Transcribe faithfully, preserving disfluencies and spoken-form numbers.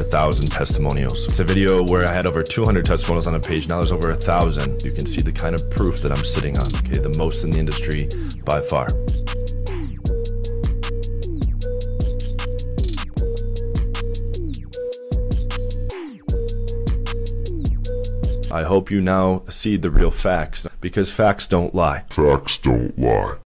thousand testimonials. It's a video where I had over two hundred testimonials on a page. Now there's over a thousand. You can see the kind of proof that I'm sitting on, okay? The most in the industry by far. I hope you now see the real facts, because facts don't lie. Facts don't lie.